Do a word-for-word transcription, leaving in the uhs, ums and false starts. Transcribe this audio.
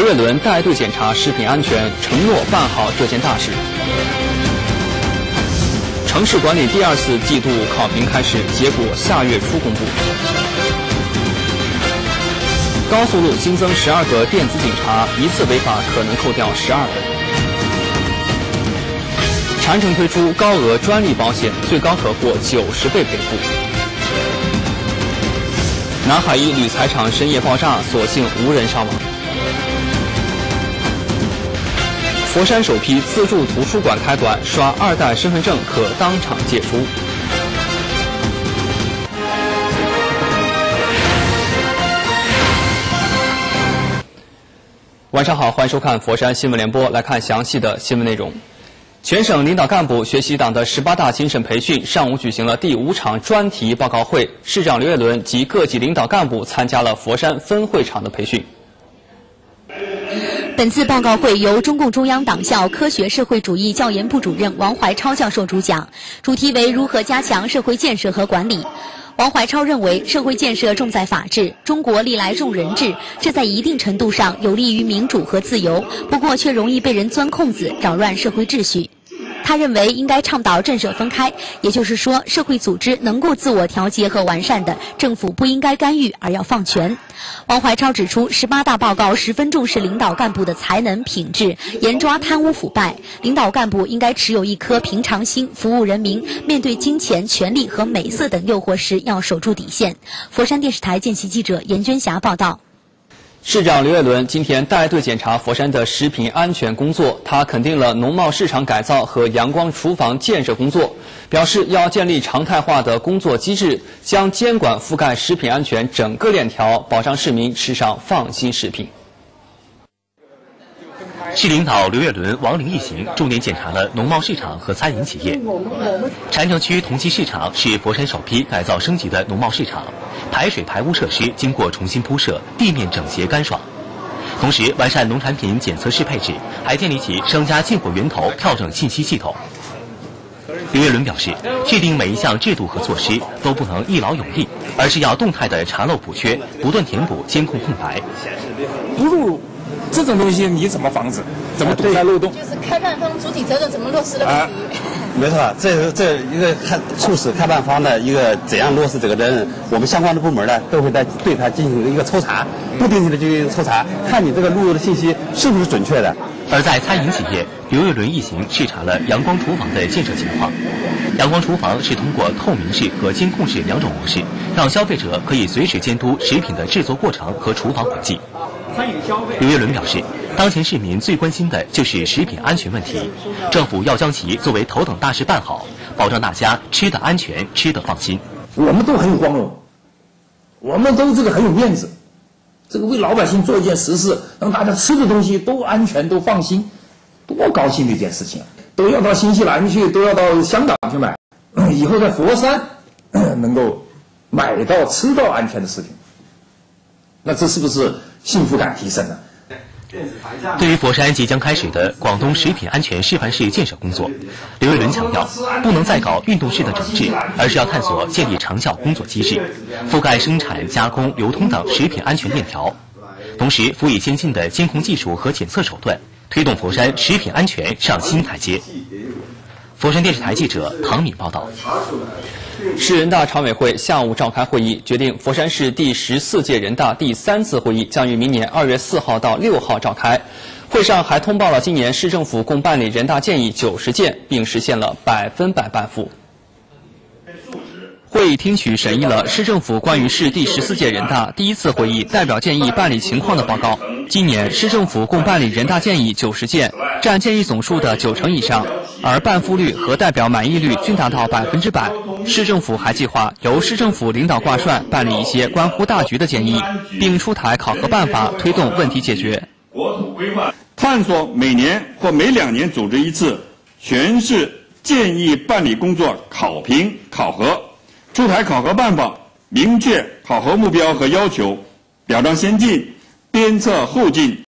刘岳伦带队检查食品安全，承诺办好这件大事。城市管理第二次季度考评开始，结果下月初公布。高速路新增十二个电子警察，一次违法可能扣掉十二分。长城推出高额专利保险，最高可获九十倍赔付。南海一铝材厂深夜爆炸，所幸无人伤亡。佛山首批自助图书馆开馆，刷二代身份证可当场借书。晚上好，欢迎收看佛山新闻联播，来看详细的新闻内容。全省领导干部学习党的十八大精神培训上午举行了第五场专题报告会，市长刘岳伦及各级领导干部参加了佛山分会场的培训。 本次报告会由中共中央党校科学社会主义教研部主任王怀超教授主讲，主题为如何加强社会建设和管理。王怀超认为，社会建设重在法治，中国历来重人治，这在一定程度上有利于民主和自由，不过却容易被人钻空子，扰乱社会秩序。他认为应该倡导政社分开，也就是说，社会组织能够自我调节和完善的，政府不应该干预，而要放权。王怀超指出，十八大报告十分重视领导干部的才能品质，严抓贪污腐败。领导干部应该持有一颗平常心，服务人民。面对金钱、权力和美色等诱惑时，要守住底线。佛山电视台见习记者严娟霞报道。 市长刘岳伦今天带队检查佛山的食品安全工作，他肯定了农贸市场改造和阳光厨房建设工作，表示要建立常态化的工作机制，将监管覆盖食品安全整个链条，保障市民吃上放心食品。 市领导刘岳伦、王林一行重点检查了农贸市场和餐饮企业。禅城区同济市场是佛山首批改造升级的农贸市场，排水排污设施经过重新铺设，地面整洁干爽。同时完善农产品检测适配置，还建立起商家进货源头调整信息系统。刘岳伦表示，确定每一项制度和措施都不能一劳永逸，而是要动态的查漏补缺，不断填补监控空白。 不入这种东西你怎么防止？怎么堵塞漏洞？ 就是开办方主体责任怎么落实的问题。 没错，这这一个看促使开办方的一个怎样落实这个责任，我们相关的部门呢都会在对它进行一个抽查，不定期的进行抽查，看你这个录入的信息是不是准确的。 而在餐饮企业，刘岳伦一行视察了阳光厨房的建设情况。阳光厨房是通过透明式和监控式两种模式，让消费者可以随时监督食品的制作过程和厨房环境。刘岳伦表示，当前市民最关心的就是食品安全问题，政府要将其作为头等大事办好，保障大家吃得安全、吃得放心。 我们都很有光荣，我们都这个很有面子，这个为老百姓做一件实事，让大家吃的东西都安全、都放心，多高兴的一件事情啊！都要到新西兰去，都要到香港去买，以后在佛山能够买到、吃到安全的食品，那这是不是幸福感提升呢？ 对于佛山即将开始的广东食品安全示范室建设工作，刘岳伦强调，不能再搞运动式的整治，而是要探索建立长效工作机制，覆盖生产、加工、流通等食品安全链条，同时辅以先进的监控技术和检测手段，推动佛山食品安全上新台阶。佛山电视台记者唐敏报道。 市人大常委会下午召开会议，决定佛山市第十四届人大第三次会议将于明年二月四号到六号召开。会上还通报了今年市政府共办理人大建议九十件，并实现了百分百办复。会议听取审议了市政府关于市第十四届人大第一次会议代表建议办理情况的报告。今年市政府共办理人大建议九十件，占建议总数的九成以上，而办复率和代表满意率均达到百分之百。市政府还计划由市政府领导挂帅办理一些关乎大局的建议，并出台考核办法，推动问题解决。 国土规划探索每年或每两年组织一次全市建议办理工作考评考核，出台考核办法，明确考核目标和要求，表彰先进，鞭策后进，